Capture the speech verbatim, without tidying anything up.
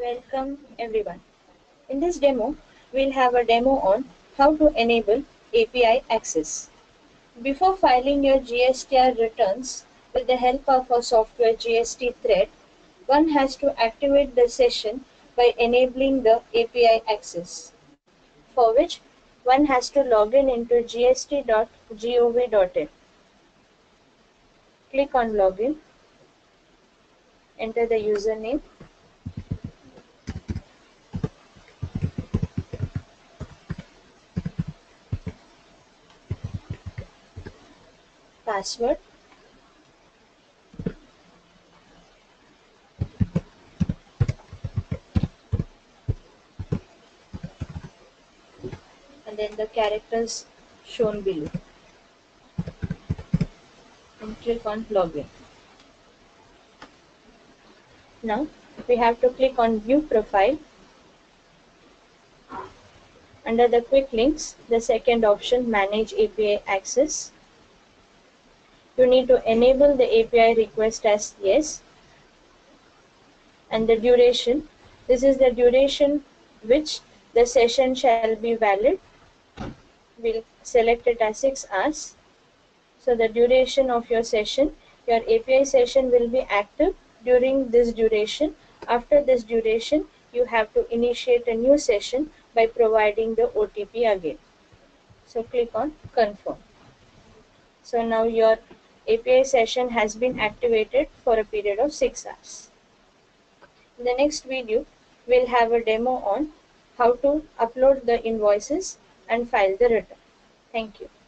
Welcome everyone. In this demo, we'll have a demo on how to enable A P I access. Before filing your G S T R returns with the help of a software G S T thread, one has to activate the session by enabling the A P I access, for which one has to log in into g s t dot gov dot in. Click on login, enter the username, password, and then the characters shown below, and click on login. Now we have to click on view profile. Under the quick links, the second option, manage A P I access. You need to enable the A P I request as yes, and the duration. This is the duration which the session shall be valid. We'll select it as six hours. So the duration of your session, your A P I session will be active during this duration. After this duration, you have to initiate a new session by providing the O T P again. So click on confirm. So now your A P I session has been activated for a period of six hours. In the next video, we'll have a demo on how to upload the invoices and file the return. Thank you.